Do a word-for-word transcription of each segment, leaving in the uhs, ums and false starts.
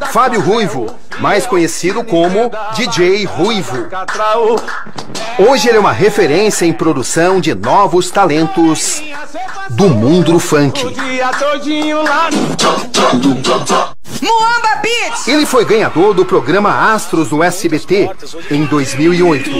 Fábio Ruivo, mais conhecido como D J Ruivo. Hoje ele é uma referência em produção de novos talentos do mundo do funk. Muamba Beats! Ele foi ganhador do programa Astros do S B T em dois mil e oito.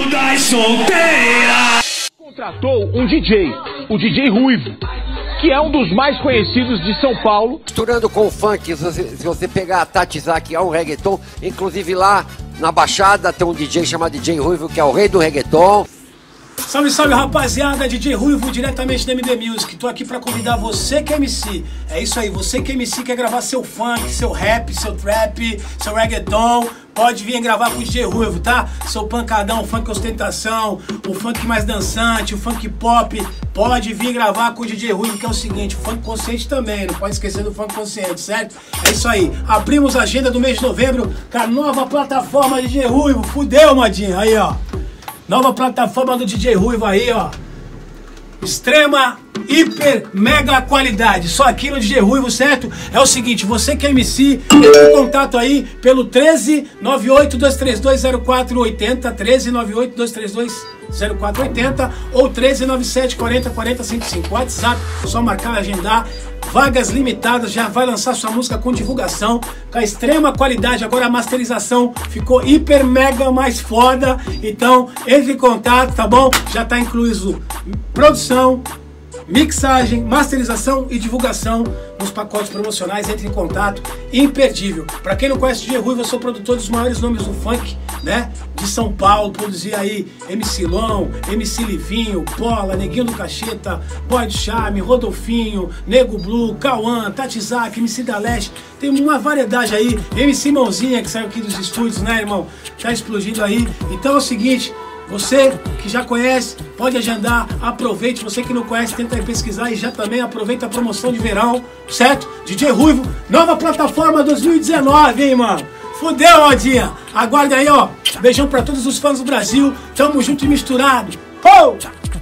Contratou um D J, o D J Ruivo, que é um dos mais conhecidos de São Paulo. Misturando com o funk, se você, se você pegar a Tatizak, é um reggaeton, inclusive lá na Baixada tem um D J chamado D J Ruivo, que é o rei do reggaeton. Salve, salve, rapaziada, D J Ruivo, diretamente da M D Music. Tô aqui pra convidar você que é M C. É isso aí, você que é M C, quer gravar seu funk, seu rap, seu trap, seu reggaeton, pode vir gravar com o D J Ruivo, tá? Seu pancadão, funk ostentação, o funk mais dançante, o funk pop, pode vir gravar com o D J Ruivo, que é o seguinte, o funk consciente também, não pode esquecer do funk consciente, certo? É isso aí, abrimos a agenda do mês de novembro com a nova plataforma D J Ruivo, fudeu, modinha, aí ó. Nova plataforma do D J Ruivo aí, ó. Extrema, hiper, mega qualidade. Só aqui no D J Ruivo, certo? É o seguinte, você que é M C, entre em contato aí pelo treze, nove oito, dois três dois, zero quatro oito zero, treze, nove oito, dois três dois, zero quatro oito zero ou treze, nove sete, quarenta, quarenta, cento e cinco. WhatsApp, só marcar e agendar. Vagas limitadas, já vai lançar sua música com divulgação, com a extrema qualidade. Agora a masterização ficou hiper, mega mais foda. Então, entre em contato, tá bom? Já tá incluído produção, mixagem, masterização e divulgação nos pacotes promocionais. Entre em contato, imperdível. Pra quem não conhece o D J Ruivo, eu sou produtor dos maiores nomes do funk, né? De São Paulo, produzi aí M C Lon, M C Livinho, Pola, Neguinho do Cacheta, Boy de Charme, Rodolfinho, Nego Blue, Cauã, Tatizak, M C da Leste. Tem uma variedade aí, M C Mãozinha, que saiu aqui dos estúdios, né, irmão? Tá explodindo aí. Então é o seguinte, você que já conhece, pode agendar, aproveite. Você que não conhece, tenta aí pesquisar e já também aproveita a promoção de verão, certo? D J Ruivo, nova plataforma dois mil e dezenove, hein, mano? Fudeu, modinha! Aguarda aí, ó. Beijão pra todos os fãs do Brasil. Tamo junto e misturado. Oh!